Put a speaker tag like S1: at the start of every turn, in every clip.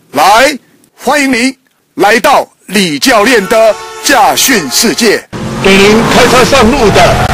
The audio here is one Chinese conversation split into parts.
S1: 来，欢迎您来到李教练的驾训世界。
S2: 给您开车上路的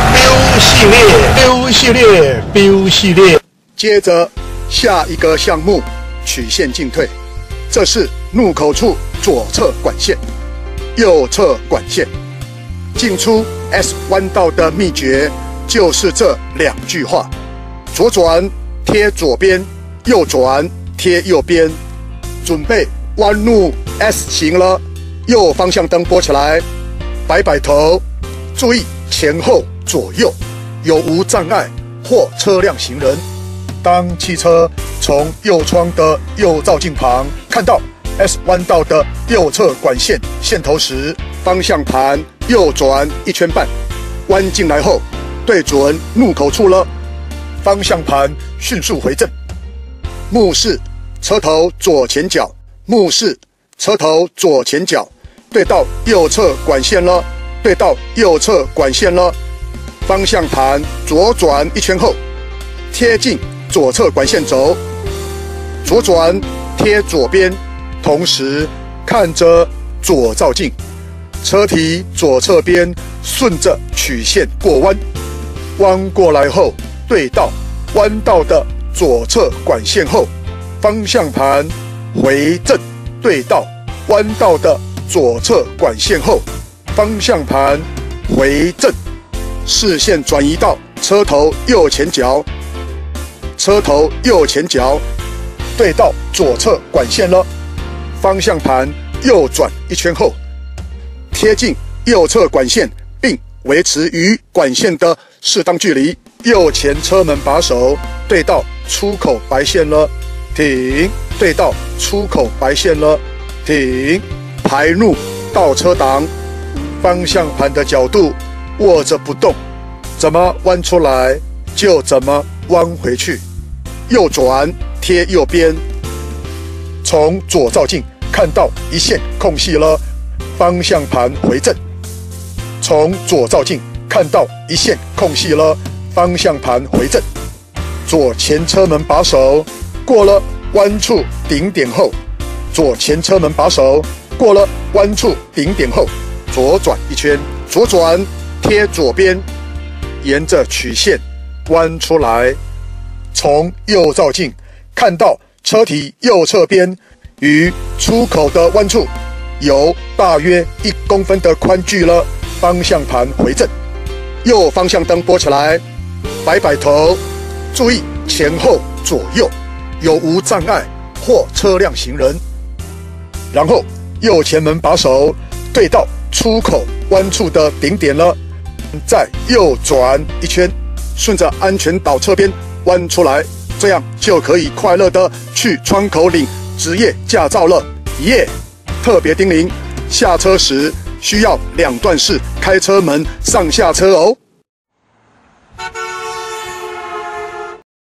S2: Bill 系列。
S1: 接着下一个项目，曲线进退，这是入口处左侧管线、右侧管线。进出 S 弯道的秘诀就是这2句话：左转贴左边，右转贴右边。准备弯入 S 型了，右方向灯拨起来，摆头，注意前后左右有无障碍或车辆行人。当汽车从右窗的右照镜旁看到 S 弯道的右侧管线线头时，方向盘右转1圈半，弯进来后对准入口处了，方向盘迅速回正。目视车头左前角，目视车头左前角，对到右侧管线了，对到右侧管线了。方向盘左转1圈后，贴近左侧管线轴，左转贴左边，同时看着左照镜，车体左侧边顺着曲线过弯，弯过来后对到弯道的左侧管线后，方向盘回正，对到弯道的左侧管线后，方向盘回正，视线转移到车头右前角，车头右前角对到左侧管线了，方向盘右转1圈后，贴近右侧管线并维持与管线的适当距离，右前车门把手对到出口白线了，停，对到出口白线了，停，排入倒车档，方向盘的角度握着不动，怎么弯出来就怎么弯回去。右转贴右边，从左照镜看到一线空隙了，方向盘回正。从左照镜看到一线空隙了，方向盘回正。左前车门把手过了弯处顶点后，左前车门把手过了弯处顶点后，左转1圈，左转贴左边，沿着曲线弯出来。从右照镜看到车体右侧边与出口的弯处有大约1公分的宽距了，方向盘回正，右方向灯拨起来，摆头，注意前后左右有无障碍或车辆行人。然后右前门把手对到出口弯处的顶点了，再右转1圈，顺着安全岛侧边弯出来，这样就可以快乐的去窗口领职业驾照了，耶！特别叮咛，下车时需要2段式开车门上下车哦。